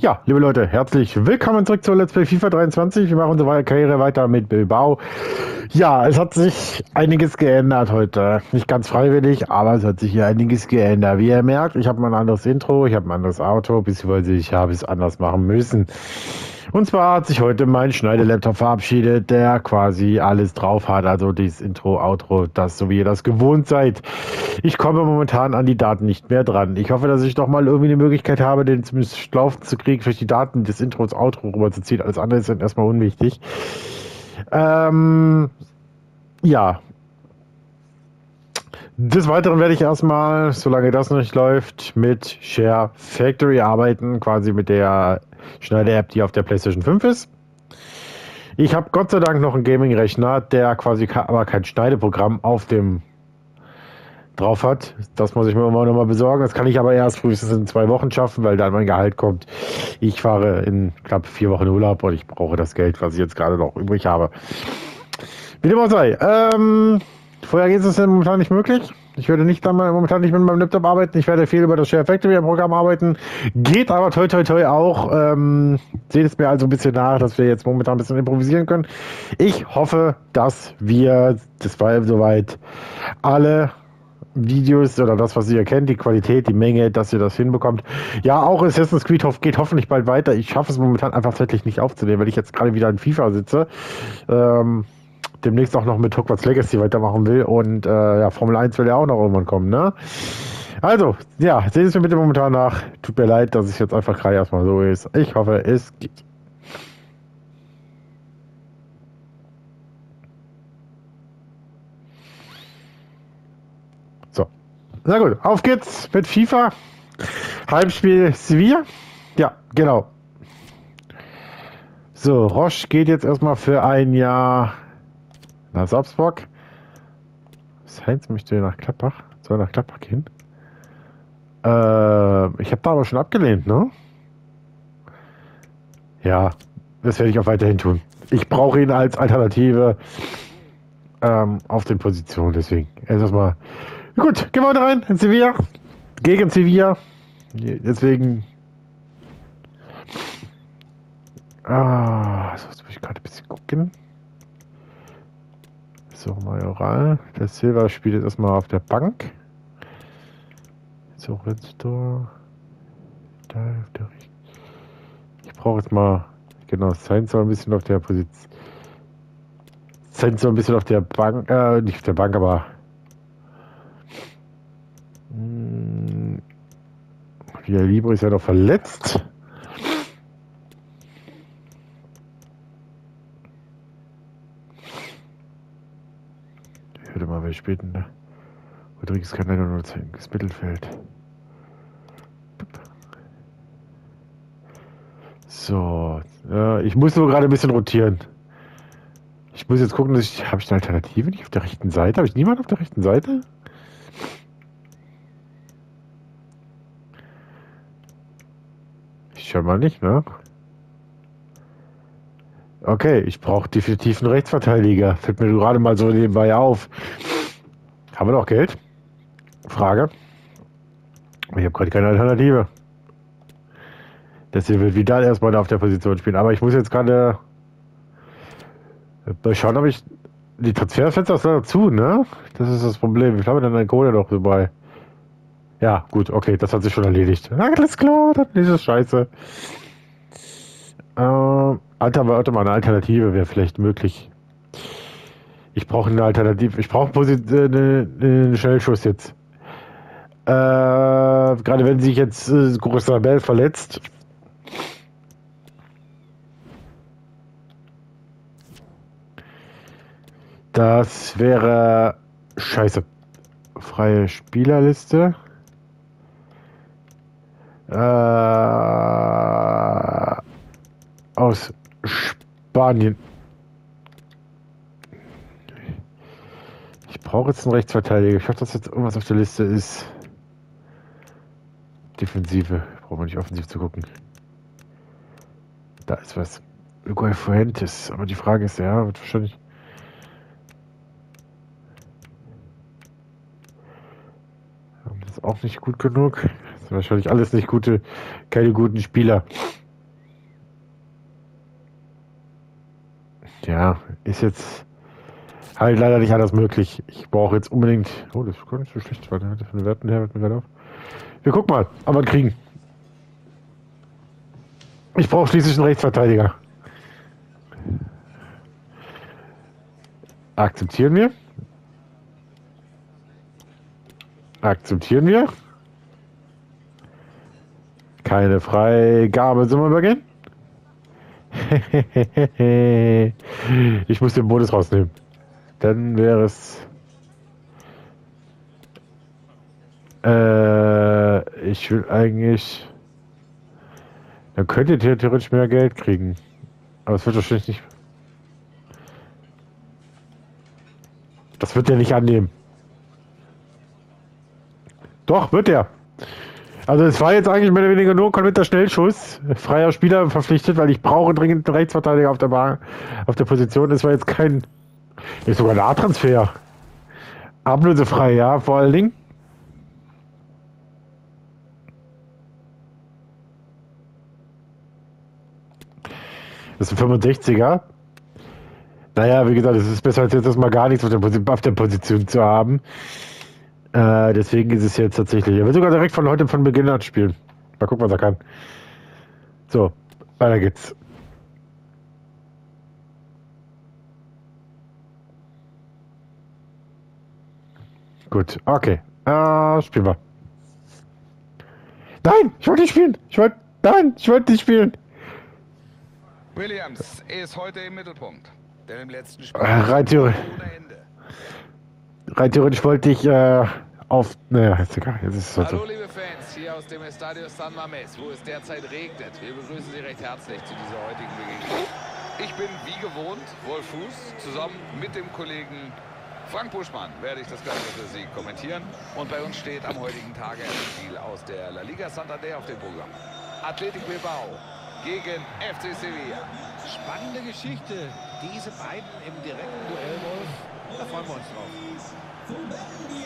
Ja, liebe Leute, herzlich willkommen zurück zu Let's Play FIFA 23. Wir machen unsere Karriere weiter mit Bilbao. Ja, es hat sich einiges geändert heute. Nicht ganz freiwillig, aber es hat sich hier einiges geändert. Wie ihr merkt, ich habe mal ein anderes Intro, ich habe ein anderes Auto, beziehungsweise ich habe es anders machen müssen. Und zwar hat sich heute mein Schneidelaptop verabschiedet, der quasi alles drauf hat. Also dieses Intro, Outro, das, so wie ihr das gewohnt seid. Ich komme momentan an die Daten nicht mehr dran. Ich hoffe, dass ich doch mal irgendwie eine Möglichkeit habe, den zumindest laufen zu kriegen, vielleicht die Daten des Intros, Outro rüberzuziehen. Alles andere ist dann erstmal unwichtig. Ja. Des Weiteren werde ich erstmal, solange das noch nicht läuft, mit Share Factory arbeiten, quasi mit der Schneider-App, die auf der PlayStation 5 ist. Ich habe Gott sei Dank noch einen Gaming-Rechner, der quasi aber kein Schneideprogramm auf dem drauf hat. Das muss ich mir immer noch mal besorgen. Das kann ich aber erst frühestens in 2 Wochen schaffen, weil dann mein Gehalt kommt. Ich fahre in knapp 4 Wochen Urlaub und ich brauche das Geld, was ich jetzt gerade noch übrig habe. Wie dem auch sei. Vorher geht es momentan nicht möglich. Ich werde nicht momentan nicht mit meinem Laptop arbeiten. Ich werde viel über das Share Factory Programm arbeiten. Geht aber toi toi toi auch. Seht es mir also ein bisschen nach, dass wir jetzt momentan ein bisschen improvisieren können. Ich hoffe, dass wir, das war soweit, alle Videos oder das, was ihr kennt, die Qualität, die Menge, dass ihr das hinbekommt. Ja, auch Assassin's Creed geht hoffentlich bald weiter. Ich schaffe es momentan einfach zeitlich nicht aufzunehmen, weil ich jetzt gerade wieder in FIFA sitze. Demnächst auch noch mit Hogwarts Legacy weitermachen will und ja, Formel 1 will ja auch noch irgendwann kommen, ne? Also, ja, seht es mir bitte momentan nach. Tut mir leid, dass es jetzt einfach gerade erstmal so ist. Ich hoffe, es geht. So. Na gut, auf geht's mit FIFA. Heimspiel Sevilla. Ja, genau. So, Roche geht jetzt erstmal für ein Jahr nach Salzburg. Sainz möchte nach Gladbach. Soll nach Gladbach gehen? Ich habe da aber schon abgelehnt, ne? Ja, das werde ich auch weiterhin tun. Ich brauche ihn als Alternative auf den Positionen, deswegen. Erstmal. Gut, gehen wir heute rein in Sevilla. Gegen Sevilla. Deswegen. So, jetzt muss ich gerade ein bisschen gucken. So, Majoral. Der Silva spielt jetzt erstmal auf der Bank. So, Rinstor. Da auf der Richtung. Ich brauche jetzt mal. Genau, Sainz soll ein bisschen auf der Position. Sainz soll ein bisschen auf der Bank. Nicht auf der Bank, aber. Via Libre ist ja noch verletzt. Ich würde mal, wer spielt denn da? Rodriguez kann leider nur zeigen, das Mittelfeld. So, ich muss nur gerade ein bisschen rotieren. Ich muss jetzt gucken, habe ich eine Alternative nicht auf der rechten Seite? Habe ich niemanden auf der rechten Seite? Ich schau mal nicht, ne? Okay, ich brauche definitiv einen Rechtsverteidiger. Fällt mir gerade mal so nebenbei auf. Haben wir noch Geld? Frage. Ich habe gerade keine Alternative. Deswegen wird Vidal erstmal auf der Position spielen. Aber ich muss jetzt gerade mal schauen, ob ich die Transferfenster ist leider zu, ne? Das ist das Problem. Ich habe dann eine Kohle noch dabei. Ja, gut, okay, das hat sich schon erledigt. Alles klar, dann ist es scheiße. Warte mal, eine Alternative wäre vielleicht möglich. Ich brauche eine Alternative. Ich brauche einen Schnellschuss jetzt. Gerade wenn sich jetzt Großabel verletzt. Das wäre scheiße. Freie Spielerliste. Aus Spanien. Ich brauche jetzt einen Rechtsverteidiger. Ich hoffe, dass jetzt irgendwas auf der Liste ist. Defensive. Brauchen wir nicht offensiv zu gucken. Da ist was. Hugo Fuentes. Aber die Frage ist, ja, wird wahrscheinlich. Das ist auch nicht gut genug. Das sind wahrscheinlich alles nicht keine guten Spieler. Ja, ist jetzt halt leider nicht anders möglich. Ich brauche jetzt unbedingt. Oh, das ist gar nicht so schlecht. Warte, das von den Werten her wird mir gerade auf. Wir gucken mal, ob wir ihn kriegen. Ich brauche schließlich einen Rechtsverteidiger. Akzeptieren wir? Akzeptieren wir? Keine Freigabe zum Übergehen? Ich muss den Bonus rausnehmen. Dann wäre es. Ich will eigentlich. Dann könnt ihr theoretisch mehr Geld kriegen. Aber es wird wahrscheinlich nicht. Das wird er nicht annehmen. Doch, wird er. Also es war jetzt eigentlich mehr oder weniger nur Konter-Schnellschuss. Freier Spieler verpflichtet, weil ich brauche dringend einen Rechtsverteidiger auf der Bahn, auf der Position. Das war jetzt kein. Ist sogar ein A-Transfer. Ablösefrei, ja, vor allen Dingen. Das ist ein 65er. Naja, wie gesagt, es ist besser als jetzt erstmal gar nichts auf der Position zu haben. Deswegen ist es jetzt tatsächlich. Er will sogar direkt von heute von Beginn an spielen. Mal gucken, was er kann. So, weiter geht's. Gut, okay. Spielen wir. Nein, ich wollte nicht spielen. Ich wollte nicht spielen. Williams ist heute im Mittelpunkt. Denn im letzten Spiel Rein theoretisch wollte ich auf. Naja, ist egal. Jetzt ist es halt so. Hallo liebe Fans, hier aus dem Estadio San Mamés, wo es derzeit regnet. Wir begrüßen Sie recht herzlich zu dieser heutigen Begegnung. Ich bin wie gewohnt Wolf Fuß. Zusammen mit dem Kollegen Frank Buschmann werde ich das Ganze für Sie kommentieren. Und bei uns steht am heutigen Tage ein Spiel aus der La Liga Santander auf dem Programm. Athletic Bilbao gegen FC Sevilla. Spannende Geschichte. Diese beiden im direkten Duell, Wolf. Da freuen wir uns drauf.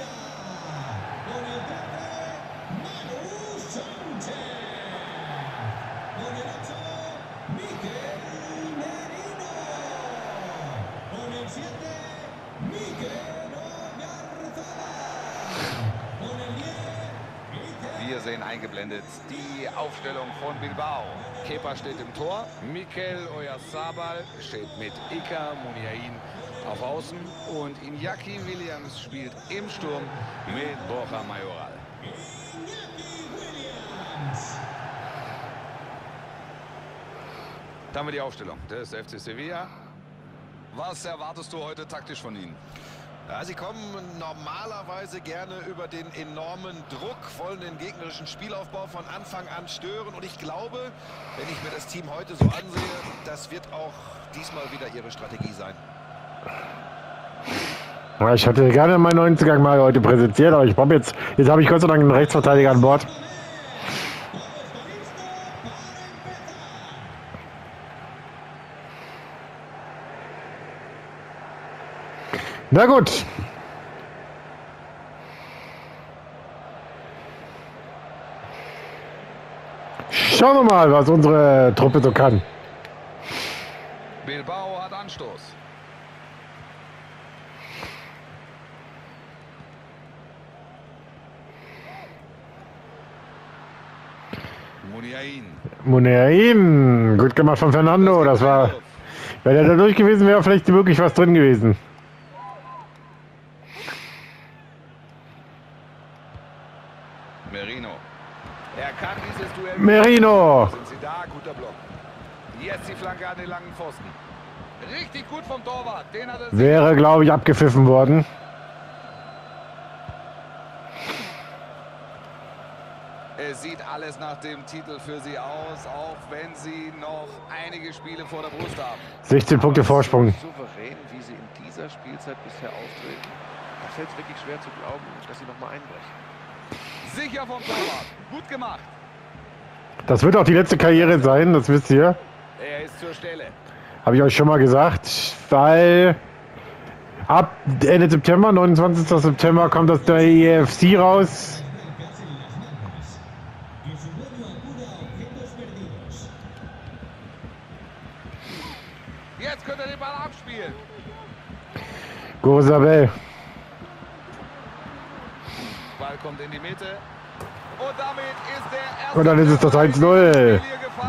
Wir sehen eingeblendet die Aufstellung von Bilbao. Kepa steht im Tor, Mikel Oyarzabal steht mit Iker Muniain auf Außen und Iñaki Williams spielt im Sturm mit Borja Mayoral. Da haben wir die Aufstellung des FC Sevilla. Was erwartest du heute taktisch von ihnen? Ja, sie kommen normalerweise gerne über den enormen Druck, wollen den gegnerischen Spielaufbau von Anfang an stören. Und ich glaube, wenn ich mir das Team heute so ansehe, das wird auch diesmal wieder ihre Strategie sein. Ja, ich hatte gerne meinen 90er mal heute präsentiert, aber jetzt habe ich Gott sei Dank einen Rechtsverteidiger an Bord. Na gut. Schauen wir mal, was unsere Truppe so kann. Bilbao hat Anstoß. Muniain. Gut gemacht von Fernando. Das war. Wenn er da durch gewesen wäre, vielleicht wirklich was drin gewesen. Merino. Er kann dieses Duell. Merino. Sind sie da? Guter Block. Jetzt die Flanke an den langen Pfosten. Richtig gut vom Torwart. Den hat er Wäre, glaube ich, abgepfiffen worden. Es sieht alles nach dem Titel für sie aus, auch wenn sie noch einige Spiele vor der Brust haben. 16 Punkte Vorsprung. Souverän, wie sie in dieser Spielzeit bisher auftreten. Da fällt es wirklich schwer zu glauben, dass sie nochmal einbrechen. Sicher vom Torwart. Gut gemacht. Das wird auch die letzte Karriere sein, das wisst ihr. Er ist zur Stelle. Habe ich euch schon mal gesagt, weil ab Ende September, 29. September, kommt das der EFC raus. Jetzt könnte er den Ball abspielen. Gosabel. Ball kommt in die Mitte. Und damit ist der erste Und dann ist es das 1-0. gefallen.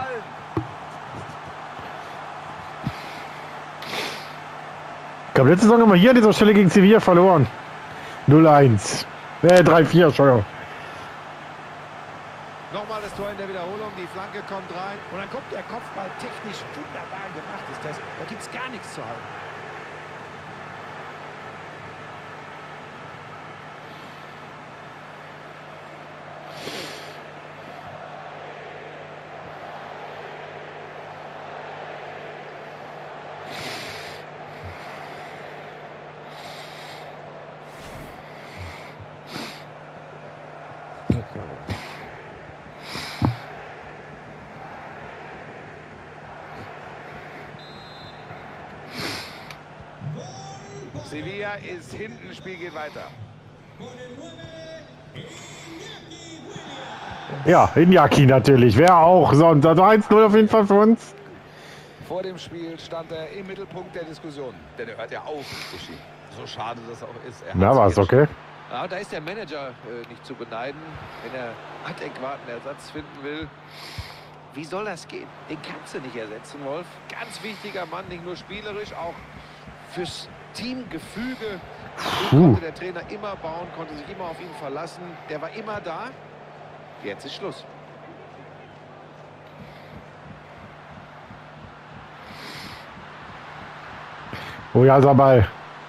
Ich glaube, letzte Saison haben wir hier an dieser Stelle gegen Sevilla verloren. 0-1. 3-4, Entschuldigung. Nochmal das Tor in der Wiederholung, die Flanke kommt rein. Und dann kommt der Kopfball technisch wunderbar gemacht. Ist das, da gibt es gar nichts zu halten. Sevilla ist hinten, Spiel geht weiter. Ja, Iñaki natürlich. Wer auch sonst. Also 1-0 auf jeden Fall für uns. Vor dem Spiel stand er im Mittelpunkt der Diskussion. Denn er hört ja auf, Uschi. So schade das auch ist. Na, war es okay. Ja, da ist der Manager nicht zu beneiden, wenn er adäquaten Ersatz finden will. Wie soll das gehen? Den kannst du nicht ersetzen, Wolf. Ganz wichtiger Mann, nicht nur spielerisch, auch fürs Teamgefüge. Konnte der Trainer immer bauen, konnte sich immer auf ihn verlassen. Der war immer da. Jetzt ist Schluss. Oyarzabal.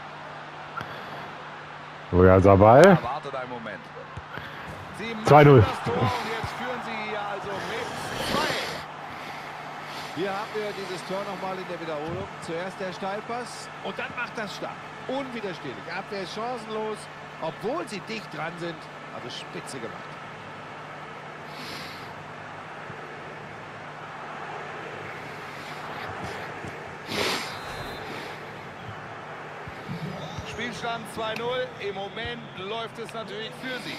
Oyarzabal. Wartet einen Moment. 2-0. Das Tor und jetzt führen sie hier also mit 2. Hier haben wir dieses Tor nochmal in der Wiederholung. Zuerst der Steilpass und dann macht das stark. Unwiderstehlich. Abwehr ist chancenlos, obwohl sie dicht dran sind. Also spitze gemacht. Spielstand 2-0. Im Moment läuft es natürlich für sie.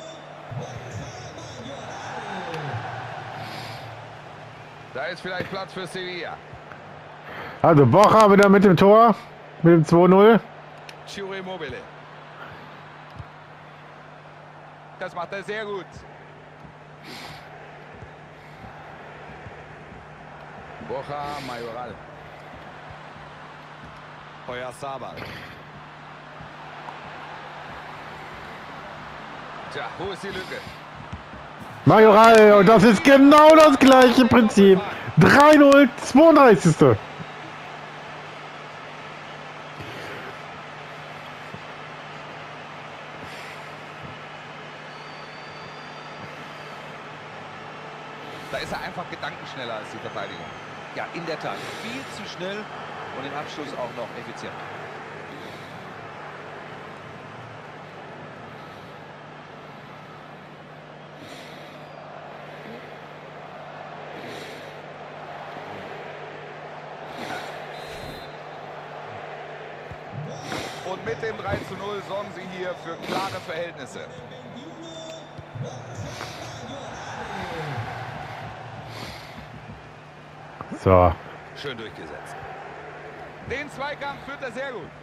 Da ist vielleicht Platz für Sevilla. Also Borja wieder mit dem Tor. Mit dem 2-0. Ciro Immobile. Das macht er sehr gut. Borja Mayoral. Oyarzabal. Tja, wo ist die Lücke? Majoral. Und das ist genau das gleiche Prinzip. 3-0, 32. Da ist er einfach gedankenschneller als die Verteidigung. Ja, in der Tat. Viel zu schnell und im Abschluss auch noch effizient. Und mit dem 3-0 sorgen sie hier für klare Verhältnisse. So. Schön durchgesetzt. Den Zweikampf führt er sehr gut.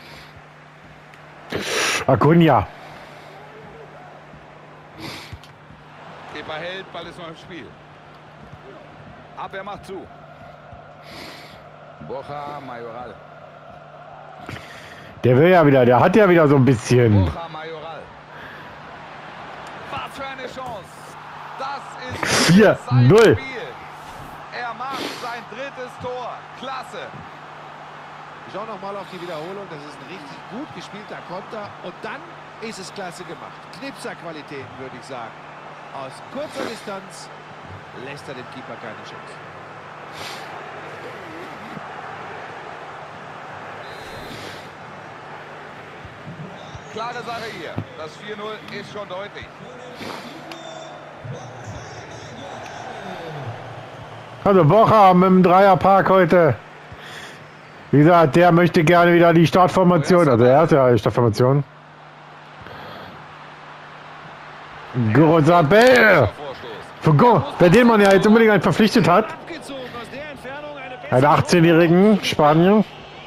Acuna. Kepa hält, Ball ist noch im Spiel. Abwehr macht zu. Borja Mayoral. Der will ja wieder, der hat ja wieder so ein bisschen. Borja Mayoral. Was für eine Chance. Das ist 4-0. sein Spiel. Er macht sein drittes Tor. Klasse. Wir schauen nochmal auf die Wiederholung. Das ist ein richtig gut gespielter Konter. Und dann ist es klasse gemacht. Knipserqualitäten, würde ich sagen. Aus kurzer Distanz lässt er dem Keeper keine Chance. Klare Sache hier. Das 4-0 ist schon deutlich. Also Borja mit dem Dreierpark heute. Wie gesagt, der möchte gerne wieder die Startformation. Also er hat ja die Startformation. Gosabel. Für Go, bei dem man ja jetzt unbedingt einen verpflichtet hat. Abgezogen aus der Entfernung eine Einen 18-jährigen Spanier.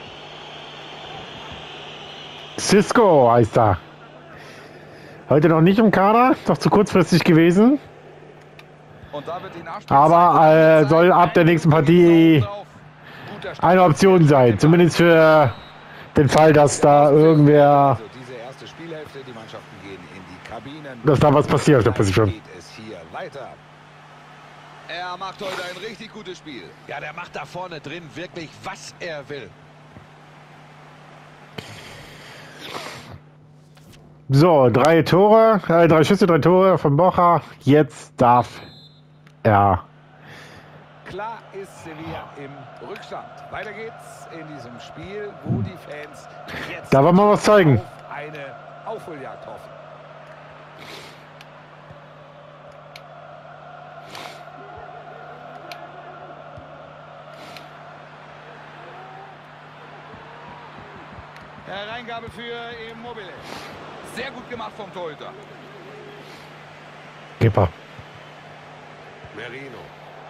Cisco heißt er. Heute noch nicht im Kader, doch zu kurzfristig gewesen. Und da wird die Nachspielzeit Aber soll ab der nächsten Partie eine Option sein. Zumindest für den Fall, dass da irgendwer, Also diese erste Spielhälfte, die Mannschaften gehen in die Kabinen. dass da was passiert auf der Position. Geht es hier weiter. Er macht heute ein richtig gutes Spiel. Ja, der macht da vorne drin wirklich, was er will. So, 3 Tore, 3 Schüsse, 3 Tore von Bocha. Jetzt darf er. Klar ist Sevilla im Rückstand. Weiter geht's in diesem Spiel, wo die Fans jetzt Da wollen wir was zeigen. auf eine Aufholjagd hoffen. Hereingabe für Immobile. Sehr gut gemacht vom Torhüter. Keeper. Merino.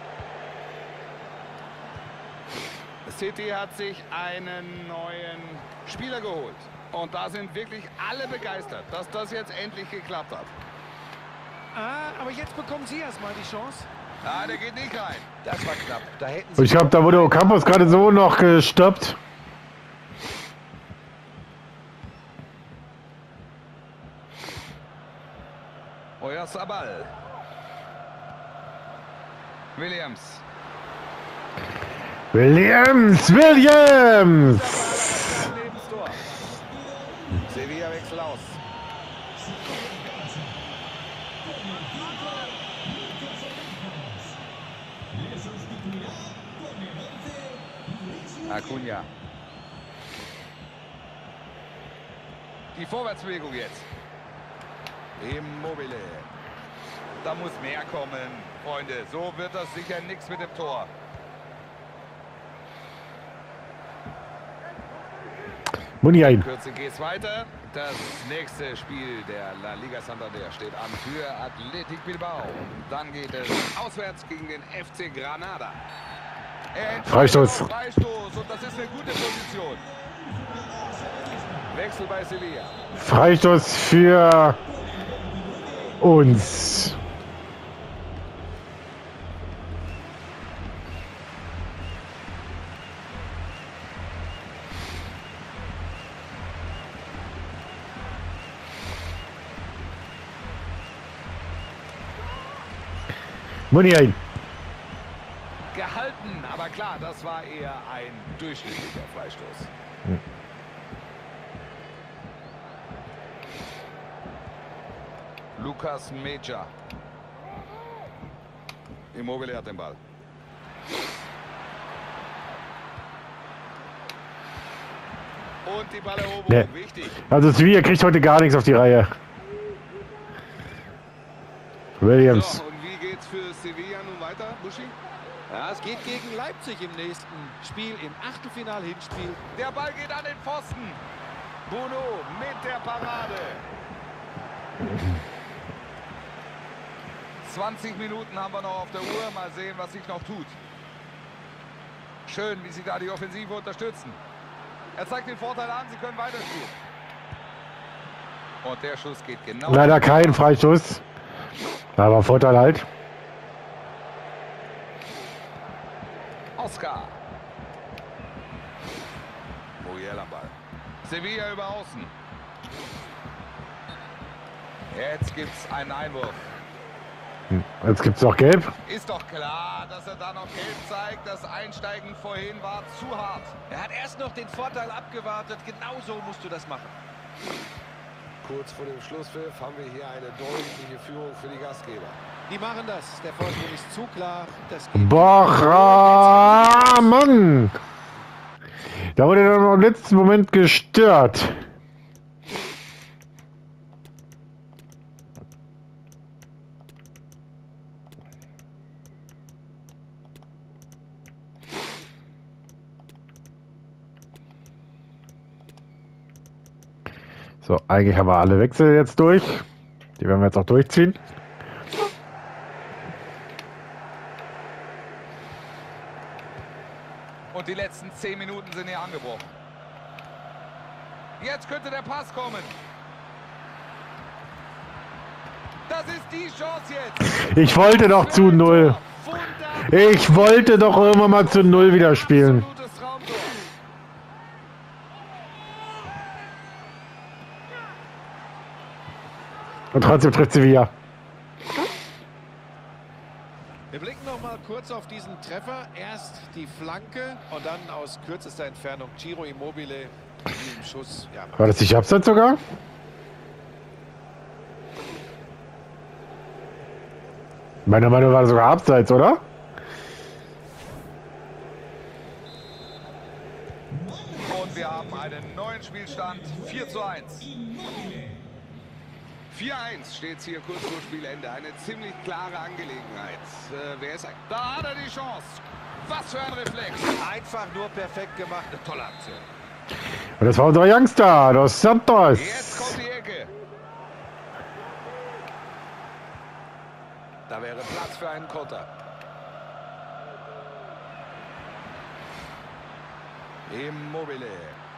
City hat sich einen neuen Spieler geholt. Und da sind wirklich alle begeistert, dass das jetzt endlich geklappt hat. Ah, aber jetzt bekommen Sie erstmal die Chance. Ah, der geht nicht rein. Das war knapp. Da hätten Und sie ich glaube, da wurde Ocampos gerade so noch gestoppt. Oyarzabal. Williams. Williams! Lebenstor. Sevilla wechselt aus. Acuna. Die Vorwärtsbewegung jetzt. Immobile. Da muss mehr kommen, Freunde. So wird das sicher nichts mit dem Tor. Muniain. Kürze geht's weiter. Das nächste Spiel der La Liga Santander steht an für Athletic Bilbao. Dann geht es auswärts gegen den FC Granada. Freistoß. Freistoß und das ist eine gute Position. Wechsel bei Sevilla. Freistoß für uns. Muniain. Gehalten, aber klar, das war eher ein durchschnittlicher Freistoß. Lucas Meja. Immobile hat den Ball. Und die Balleroberung, Nee. wichtig. Also Sevilla kriegt heute gar nichts auf die Reihe. Williams. So, und wie geht's für Sevilla nun weiter, Buschi? Ja, es geht gegen Leipzig im nächsten Spiel, im Achtelfinal-Hinspiel. Der Ball geht an den Pfosten. Bono mit der Parade. 20 Minuten haben wir noch auf der Uhr. Mal sehen, was sich noch tut. Schön, wie sie da die Offensive unterstützen. Er zeigt den Vorteil an, sie können weiterspielen. Und der Schuss geht genau. Leider kein Freistoß. Aber Vorteil halt. Oscar. Muriel am Ball. Sevilla über außen. Jetzt gibt's einen Einwurf. Jetzt gibt es noch Gelb. Ist doch klar, dass er da noch Gelb zeigt. Das Einsteigen vorhin war zu hart. Er hat erst noch den Vorteil abgewartet. Genau so musst du das machen. Kurz vor dem Schlusspfiff haben wir hier eine deutliche Führung für die Gastgeber. Die machen das. Der Vorsprung ist zu klar. Das geht. Boah, Mann! Da wurde er noch im letzten Moment gestört. So, eigentlich haben wir alle Wechsel jetzt durch. Die werden wir jetzt auch durchziehen. Und die letzten 10 Minuten sind hier angebrochen. Jetzt könnte der Pass kommen. Das ist die Chance jetzt. Ich wollte doch zu 0. Ich wollte doch irgendwann mal zu 0 wieder spielen. Absolutes Traumtor. Und trotzdem trifft sie wieder. Wir blicken noch mal kurz auf diesen Treffer. Erst die Flanke und dann aus kürzester Entfernung Ciro Immobile mit diesem Schuss. Ja, War das nicht Abseits sogar? Meiner Meinung nach war das sogar Abseits, oder? Und wir haben einen neuen Spielstand. 4:1. 4:1 steht hier kurz vor Spielende. Eine ziemlich klare Angelegenheit. Wer ist eigentlich? Da hat er die Chance. Was für ein Reflex. einfach nur perfekt gemacht. Eine tolle Aktion. Und das war unser Youngster, Dos Santos. Jetzt kommt die Ecke. Da wäre Platz für einen Konter. Immobile.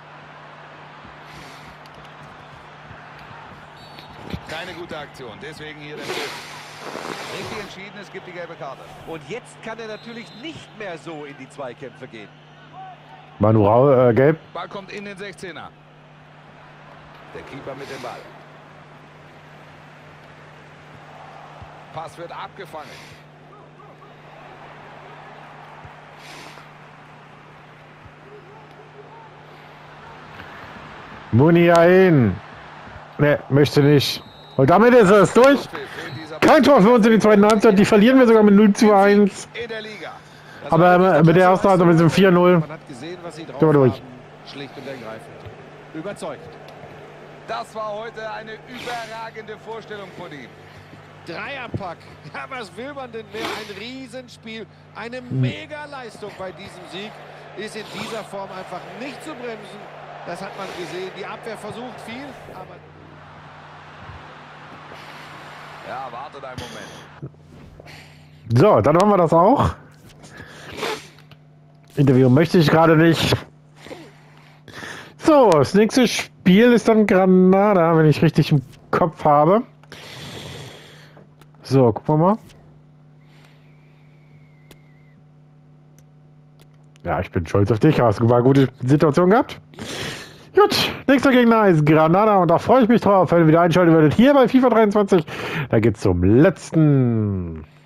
Keine gute Aktion, deswegen hier der Pfiff. Richtig entschieden, es gibt die gelbe Karte. Und jetzt kann er natürlich nicht mehr so in die Zweikämpfe gehen. Manu gelb. Ball kommt in den 16er. Der Keeper mit dem Ball. Pass wird abgefangen. Muniain. Ne, möchte nicht. Und damit ist es durch. Kein Tor für uns in die zweiten Halbzeit. Die verlieren wir sogar mit 0:1. In der Liga. Aber mit der ersten Halbzeit mit dem 4:0. Man hat gesehen, was sie drauf Sind wir durch. haben. Schlicht und ergreifend. Überzeugt. Das war heute eine überragende Vorstellung von ihm. Dreierpack. Ja, was will man denn mehr? Ein Riesenspiel. Eine Mega-Leistung bei diesem Sieg. Ist in dieser Form einfach nicht zu bremsen. Das hat man gesehen. Die Abwehr versucht viel, aber... Ja, wartet einen Moment. So, dann haben wir das auch. Interview möchte ich gerade nicht. So, das nächste Spiel ist dann Granada, wenn ich richtig im Kopf habe. So, gucken wir mal. Ja, ich bin stolz auf dich. Hast du mal eine gute Situation gehabt? Gut, nächster Gegner ist Granada und da freue ich mich drauf, wenn ihr wieder einschalten würdet hier bei FIFA 23. Da geht es zum letzten